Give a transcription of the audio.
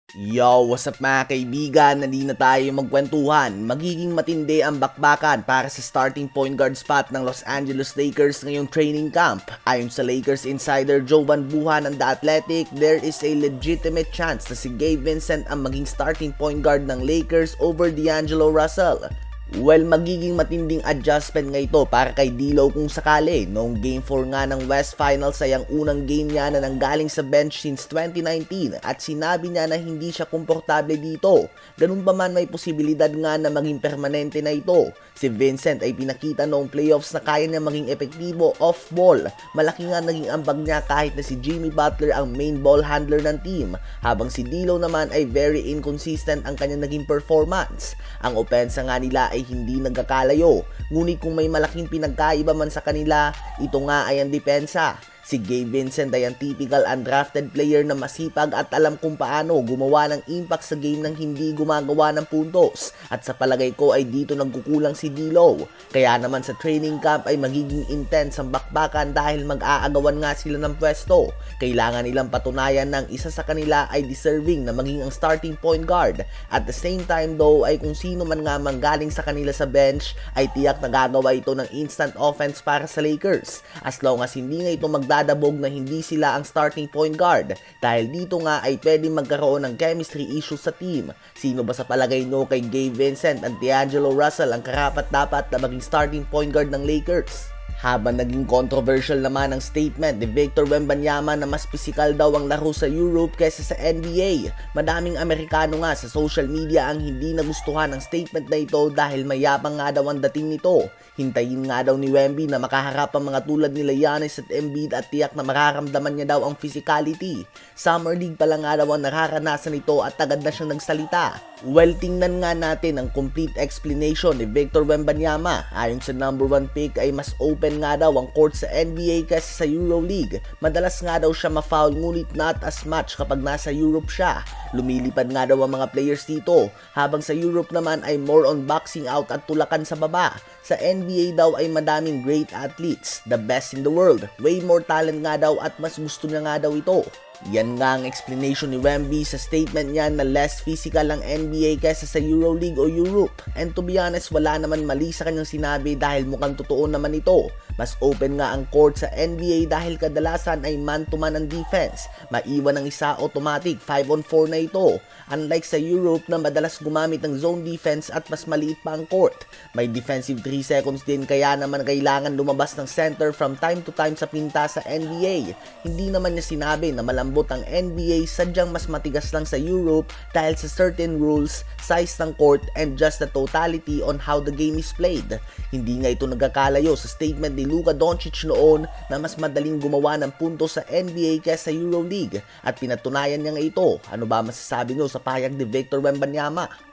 Yo, what's up mga kaibigan? Nandito na tayo magkwentuhan. Magiging matindi ang bakbakan para sa starting point guard spot ng Los Angeles Lakers ngayong training camp. Ayon sa Lakers insider Jovan Buha ng The Athletic, there is a legitimate chance na si Vincent ang maging starting point guard ng Lakers over D'Angelo Russell. Well, magiging matinding adjustment nga ito para kay D'Lo kung sakali. Noong Game 4 nga ng West Finals ay ang unang game niya na nanggaling sa bench since 2019 at sinabi niya na hindi siya komportable dito. Ganun pa man may posibilidad nga na maging permanente na ito. Si Vincent ay pinakita noong playoffs na kaya niya maging epektibo off-ball. Malaki nga naging ambag niya kahit na si Jimmy Butler ang main ball handler ng team. Habang si D'Lo naman ay very inconsistent ang kanyang naging performance. Ang opensa nga nila ay hindi nagkakalayo. Ngunit kung may malaking pinagkaiba man sa kanila, ito nga ay ang depensa. Si Vincent ay ang typical undrafted player na masipag at alam kung paano gumawa ng impact sa game nang hindi gumagawa ng puntos. At sa palagay ko ay dito nagkukulang si D'Lo. Kaya naman sa training camp ay magiging intense ang bakbakan dahil mag-aagawan nga sila ng pwesto. Kailangan nilang patunayan ng isa sa kanila ay deserving na maging ang starting point guard. At the same time though ay kung sino man nga manggaling sa kanila sa bench ay tiyak na gagawa ito ng instant offense para sa Lakers. As long as hindi nga ito dadabog na hindi sila ang starting point guard dahil dito nga ay pwedeng magkaroon ng chemistry issues sa team. Sino ba sa palagay nyo kay Vincent at D'Angelo Russell ang karapat-dapat na maging starting point guard ng Lakers? Habang naging controversial naman ang statement ni Victor Wemby na mas physical daw ang laro sa Europe kaysa sa NBA. Madaming Amerikano nga sa social media ang hindi nagustuhan ang statement na ito dahil mayabang nga daw ang dating nito. Hintayin nga daw ni Wemby na makaharap ang mga tulad nila Giannis at Embiid at tiyak na mararamdaman niya daw ang physicality. Summer League pa lang nga daw ang nararanasan nito at agad na siyang nagsalita. Well, tingnan nga natin ang complete explanation ni Victor Wembanyama. Ayon sa number 1 pick ay mas open nga daw ang court sa NBA kaysa sa EuroLeague. Madalas nga daw siya ma-foul ngunit not as much kapag nasa Europe siya. Lumilipad nga daw ang mga players dito, habang sa Europe naman ay more on boxing out at tulakan sa baba. Sa NBA daw ay madaming great athletes, the best in the world. Way more talent nga daw at mas gusto niya nga daw ito. Yan nga ang explanation ni Wemby sa statement niya na less physical ang NBA kaysa sa EuroLeague o Europe. And to be honest, wala naman mali sa kanyang sinabi dahil mukhang totoo naman ito. Mas open nga ang court sa NBA dahil kadalasan ay man-to-man ang defense. Maiwan ang isa, automatic 5-on-4 na ito. Unlike sa Europe na madalas gumamit ng zone defense at mas maliit pa ang court. May defensive 3 seconds din kaya naman kailangan lumabas ng center from time to time sa pinta sa NBA. Hindi naman niya sinabi na malambot ang NBA, sadyang mas matigas lang sa Europe dahil sa certain rules, size ng court, and just the totality on how the game is played. Hindi nga ito nagkakalayo sa statement ni Luka Doncic noon na mas madaling gumawa ng puntos sa NBA kaysa sa EuroLeague at pinatunayan niya nga ito. Ano ba masasabi nyo sa pahayag ni Victor Wembanyama?